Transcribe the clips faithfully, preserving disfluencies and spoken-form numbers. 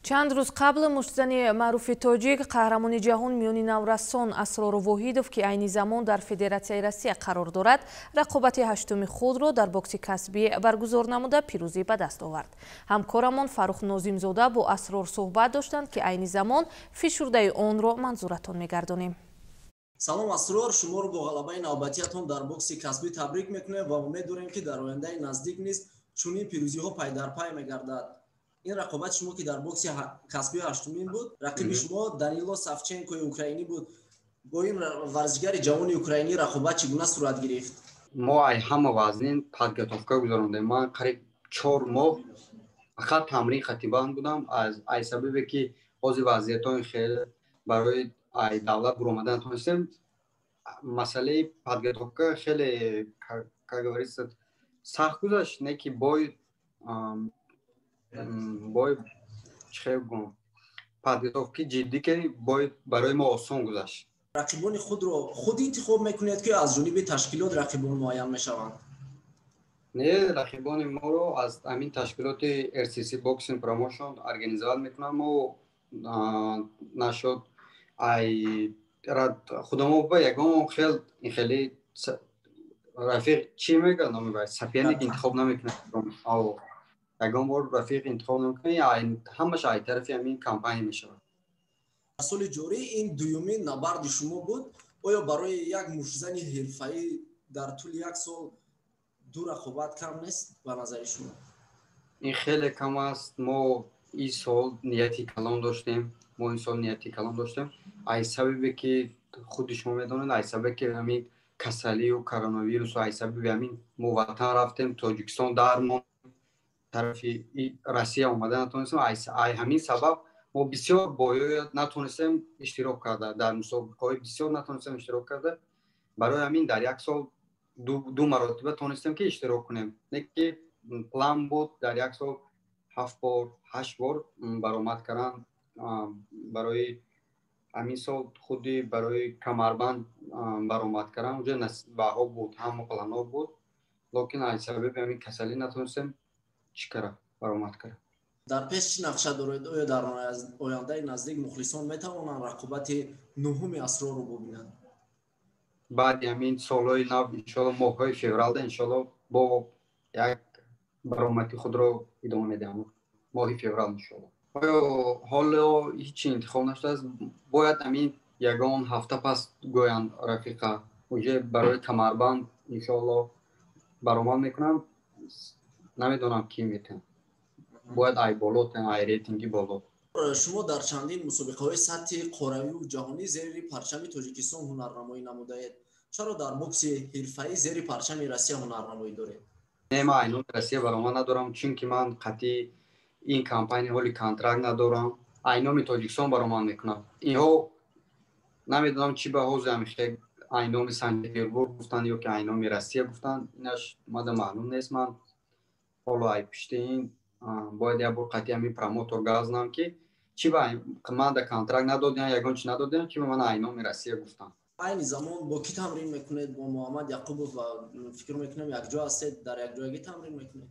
چند روز قبل مشتزنی معروف تاجیک قهرمان جهان میانی نورسان اسرار واحدов که عین زمان در فدراسیای روسیه قرار دارد رقابت هشتم خود را در بوکس کسبی برگزار نموده پیروزی به دست آورد. همکارمان فروخ ناظم زاده با اسرار صحبت داشتند که عین زمان فشرده آن را منظورتان میگردانیم. سلام اسرار، شما رو با غلبه نوبتیتون در بوکس کسبی تبریک میکنه و امید داریم که در آینده نزدیک نیست چنین پیروزی ها پای در پای میگردد. این رقابت شما که در بوکس کسبی هشتمین بود، رقیب شما دانیلو سافچنکوی اوکراینی بود. با این ورزشگر جوان اوکراینی رقابت چگونه صورت گرفت؟ ما ای همه وزنین подготовка گذراندیم. من قریب چهار ماه فقط تمرین خطیبان بودم از ای سببی که بعضی وضعیت‌های خیلی برای ای دولت برآمدن تونستیم. مسئله подготовка خیلی как говорится سخت گذشت، نه که باید باید چه بگم подготовка جدی که باید برای ما آسان گذشت. رقیبان خود رو خود انتخاب میکنید که از جانب تشکیلات رقیبان معین میشوند؟ نه، رقیبان ما رو از همین تشکیلات ار سی سی Boxing Promotion ارگانیزovat میکنم و نشد ای خودمو با یگان خیلی خیلی رفیق چی میگه نمیگه سپیانی که انتخاب نمیکنه او یگان بار رفیق انتخاب نمیکنه همش ای طرفی همین کمپانی میشه. سال جاری این دومین نبرد شما بود. آیا برای یک مشتزن حرفه‌ای در طول یک سال دو رقابت کم نیست به نظر شما؟ این خیلی کم است. ما این سال نیتی کلام داشتیم. ما این سال نیتی کلام داشتیم. ای سببی که خود شما میدونید ای سببی که همین کسلی و کرونا ویروس و ای سببی همین ما وطن رفتیم تاجیکستان درمون طرف روسیه اومدن نتونستیم. ای همین سبب ما بسیار باید نتونستیم اشتراک کرده در مسابقه‌های بسیار نتونستیم اشتراک کرده. برای همین در یک سال دو, دو مرتبه تونستیم که اشتراک کنیم. نه که پلان بود در یک سال هفت بار هشت بار برآمد کردن. برای همین سال خودی برای کمربند برآمد کردن اونجا نصیب‌ها بود، هم پلان‌ها بود، لیکن از سبب همین کسلی نتونستیم چیکار برآمد کردن. در پیش چی نقشه دارید؟ آیا در آینده نزدیک مخلصان میتوانند رقابت نهم اسرار رو ببینند؟ بعد همین سالهای نو انشالله ماه‌های فوریه انشالله با یک برآمدی خود را ادامه میدیم. ماه فوریه انشالله. آیا حالا هیچ انتخاب نشده است؟ باید همین یگان هفته پس گویند رفیقا اونجا برای کمربند انشالله برآمد میکنم. نمیدونم کی میتونه. باید ای بالا تن ای ریتینگی بالا. شما در چندین مسابقه‌های سطح قهرمانی و جهانی زیر پرچم تاجیکستان هنرنمایی نمودید. چرا در بوکس حرفه‌ای زیر پرچم روسیه هنرنمایی دارید؟ نه، من اینو روسیه برام ندارم چون که من قطعی این کمپانی حالی کانترکت ندارم. اینو تاجیکستان برام میکنم. اینها نمیدونم چی به حوزه همیشه اینو سنت پترزبورگ گفتن یا که اینو روسیه گفتن. اینش ماده معلوم نیست. من حالا ای پشت این باید یه بار قطعی همین پروموتور گازنم که چی با من در کانترکت ندادن یگان چی ندادن که من اینو روسیه گفتن. این زمان با کی تمرین میکنید؟ با محمد یعقوبوف و فکر میکنم یک جا هستید در یک جایی تمرین میکنید؟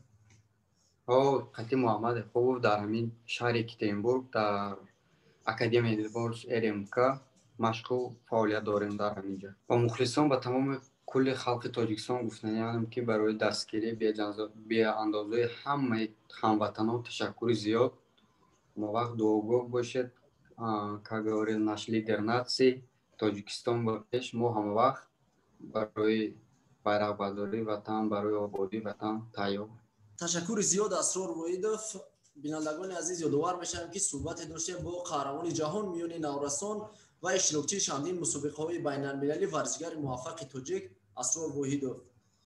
او قطعی محمد یعقوبوف در همین شهر اکاترینبورگ در اکادمی دیبورس ارمک مشغول فعالیت داریم در همینجا. با مخلصان با تمام کل خلق تاجیکستان گفتن یعنی که برای دستگیری بی اندازه همه هموطنان تشکر زیاد. ما وقت دوگو باشد که گوری نش لیدر ناسی تاجیکستان و پیش ما همه وقت برای بیرق برداری وطن برای آبادی وطن تیار. تشکر زیاد اسرار واحدов. بینندگان عزیز یادآور میشم که صحبت داشتیم با قهرمان جهان میانی نورسان و اشتراکچی چندین مسابقه‌های بین‌المللی ورزشگر موفق تاجیک اسرار واحدov.